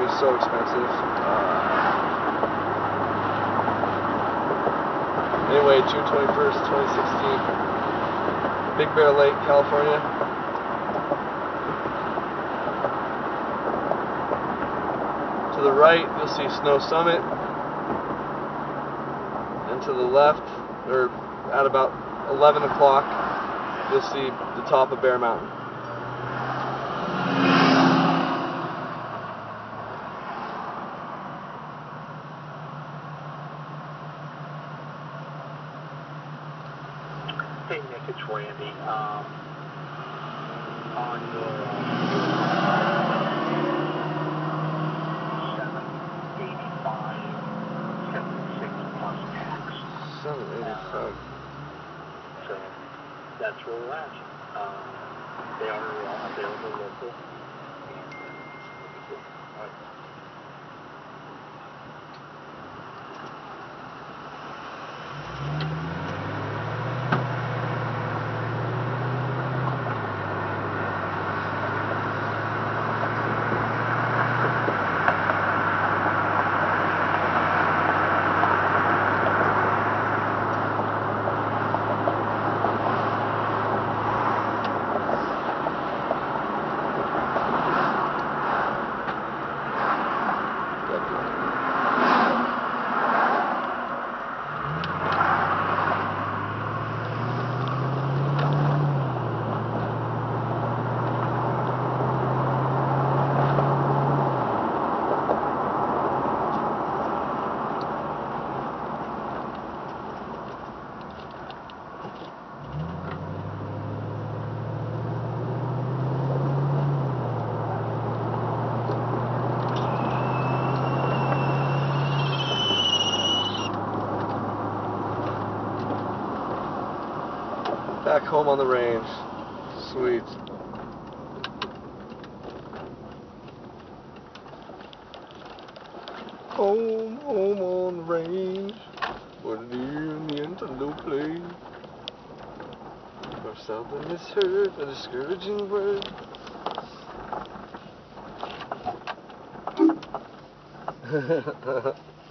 be so expensive. Anyway, June 21st, 2016, Big Bear Lake, California. To the right, you'll see Snow Summit, and to the left, or at about 11 o'clock, you'll see the top of Bear Mountain. Hey Nick, it's Randy. On your 785, 76 plus tax. 785. So that's where we're at. They are available local. And all right. Back home on the range. Sweet. Home on the range, where the deer and the antelope play. Where something is heard, a discouraging word.